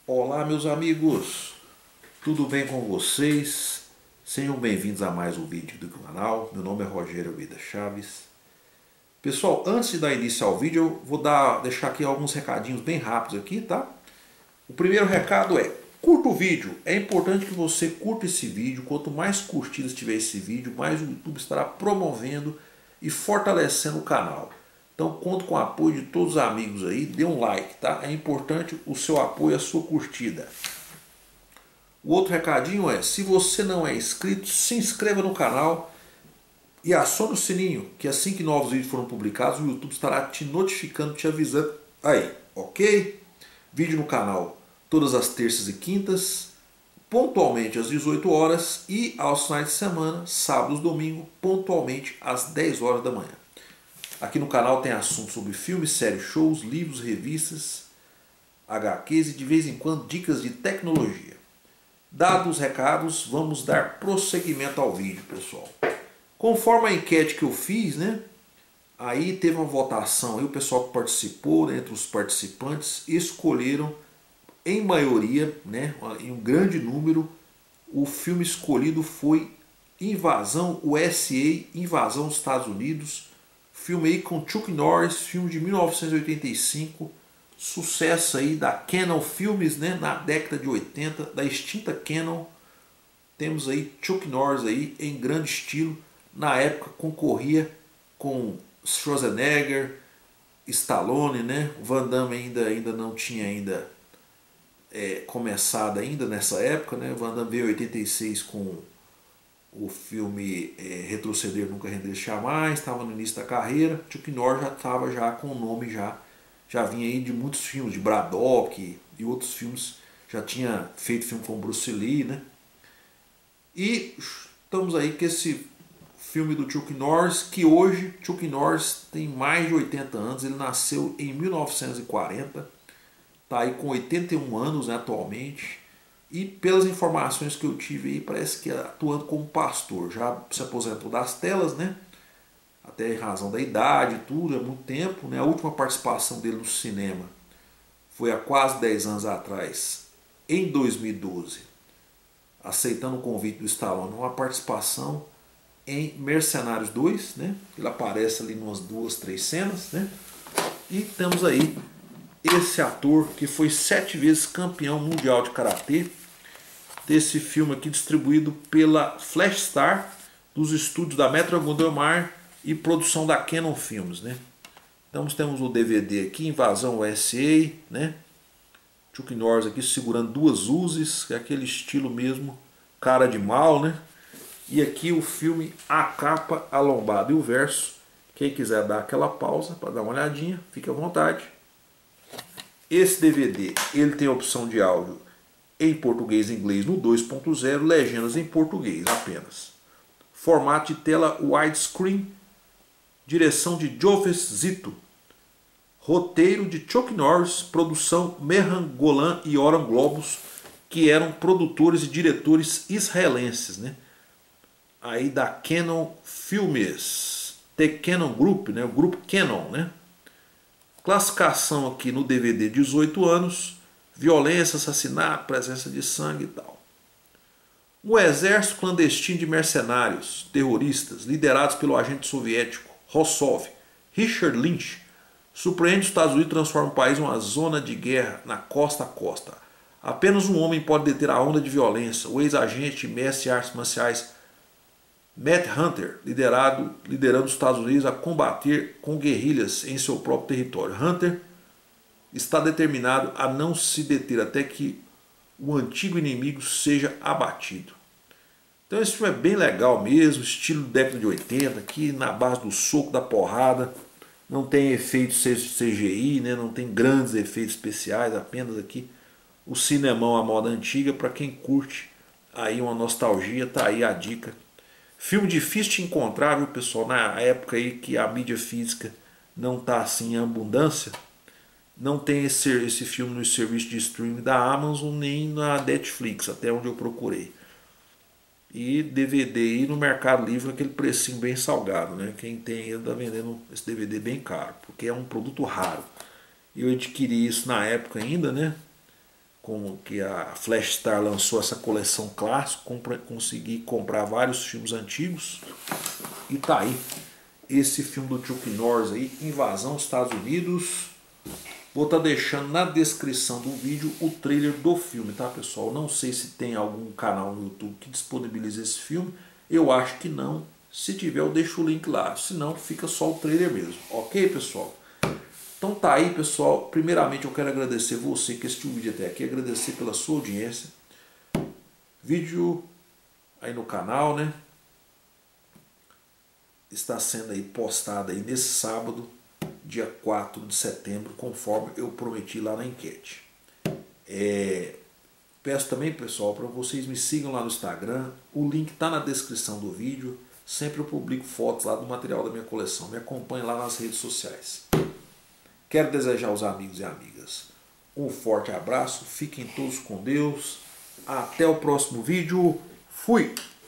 Olá, meus amigos, tudo bem com vocês? Sejam bem-vindos a mais um vídeo do canal. Meu nome é Rogério Almeida Chaves. Pessoal, antes de dar início ao vídeo, eu vou deixar aqui alguns recadinhos bem rápidos aqui, tá? O primeiro recado é: curta o vídeo. É importante que você curta esse vídeo. Quanto mais curtidas tiver esse vídeo, mais o YouTube estará promovendo e fortalecendo o canal. Então conto com o apoio de todos os amigos aí, dê um like, tá? É importante o seu apoio e a sua curtida. O outro recadinho é: se você não é inscrito, se inscreva no canal e acione o sininho, que assim que novos vídeos forem publicados, o YouTube estará te notificando, te avisando aí, ok? Vídeo no canal todas as terças e quintas, pontualmente às 18 horas e aos finais de semana, sábados e domingo, pontualmente às 10 horas da manhã. Aqui no canal tem assuntos sobre filmes, séries, shows, livros, revistas, HQs e de vez em quando dicas de tecnologia. Dados os recados, vamos dar prosseguimento ao vídeo, pessoal. Conforme a enquete que eu fiz, né? Aí teve uma votação, aí o pessoal que participou, né, entre os participantes, escolheram em maioria, né, em um grande número, o filme escolhido foi Invasão USA, Invasão dos Estados Unidos. Filme aí com Chuck Norris, filme de 1985, sucesso aí da Cannon Filmes, né, na década de 80, da extinta Cannon. Temos aí Chuck Norris aí em grande estilo. Na época concorria com Schwarzenegger, Stallone, né? Van Damme ainda não tinha começado ainda nessa época, né? Van Damme veio em 86 com o filme Retroceder Nunca Render Jamais, estava no início da carreira. Chuck Norris já estava já com o nome, já vinha aí de muitos filmes, de Braddock e outros filmes, já tinha feito filme com Bruce Lee, né? E estamos aí com esse filme do Chuck Norris, que hoje Chuck Norris tem mais de 80 anos, ele nasceu em 1940, está aí com 81 anos, né, atualmente. E pelas informações que eu tive aí, parece que atuando como pastor. Já se aposentou das telas, né? Até em razão da idade e tudo, é muito tempo, né? A última participação dele no cinema foi há quase 10 anos atrás, em 2012, aceitando o convite do Stallone, uma participação em Mercenários 2, né? Ele aparece ali em umas 2, 3 cenas, né? E temos aí esse ator que foi 7 vezes campeão mundial de karatê, desse filme aqui distribuído pela Flash Star, dos estúdios da Metro-Goldwyn-Mayer e produção da Cannon Filmes, né? Então temos o DVD aqui, Invasão USA, né? Chuck Norris aqui segurando duas Uzis, que é aquele estilo mesmo, cara de mal, né? E aqui o filme, a capa, a lombada e o verso. Quem quiser dar aquela pausa para dar uma olhadinha, fique à vontade. Esse DVD, ele tem a opção de áudio em português e inglês no 2.0, legendas em português apenas. Formato de tela widescreen, direção de Joseph Zito, roteiro de Chuck Norris, produção Mehan Golan e Oran Globus, que eram produtores e diretores israelenses, né? Aí da Cannon Filmes, The Cannon Group, né? O grupo Cannon, né? Classificação aqui no DVD 18 anos, violência, assassinato, presença de sangue e tal. Um exército clandestino de mercenários, terroristas, liderados pelo agente soviético Rossov, Richard Lynch, surpreende os Estados Unidos e transforma o país em uma zona de guerra na costa a costa. Apenas um homem pode deter a onda de violência, o ex-agente e mestre de artes marciais Matt Hunter, liderando os Estados Unidos a combater com guerrilhas em seu próprio território. Hunter está determinado a não se deter até que o antigo inimigo seja abatido. Então esse filme é bem legal mesmo, estilo década de 80, aqui na base do soco, da porrada. Não tem efeitos CGI, né? Não tem grandes efeitos especiais, apenas aqui o cinemão à moda antiga. Para quem curte aí uma nostalgia, tá aí a dica. Filme difícil de encontrar, viu, pessoal? Na época aí que a mídia física não tá assim em abundância, não tem esse filme no serviço de streaming da Amazon nem na Netflix, até onde eu procurei. E DVD aí no Mercado Livre, aquele precinho bem salgado, né? Quem tem ainda tá vendendo esse DVD bem caro, porque é um produto raro. Eu adquiri isso na época ainda, né? com que a Flash Star lançou essa coleção clássica, consegui comprar vários filmes antigos e tá aí esse filme do Chuck Norris aí, Invasão Estados Unidos. Vou estar deixando na descrição do vídeo o trailer do filme, tá, pessoal? Não sei se tem algum canal no YouTube que disponibilize esse filme. Eu acho que não. Se tiver, eu deixo o link lá. Se não, fica só o trailer mesmo. Ok, pessoal? Então tá aí, pessoal. Primeiramente, eu quero agradecer você que assistiu o vídeo até aqui. Agradecer pela sua audiência. Vídeo aí no canal, né? Está sendo aí postado aí nesse sábado, dia 4 de setembro, conforme eu prometi lá na enquete. Peço também, pessoal, para vocês me sigam lá no Instagram. O link está na descrição do vídeo. Sempre eu publico fotos lá do material da minha coleção. Me acompanhe lá nas redes sociais. Quero desejar aos amigos e amigas um forte abraço. Fiquem todos com Deus. Até o próximo vídeo. Fui!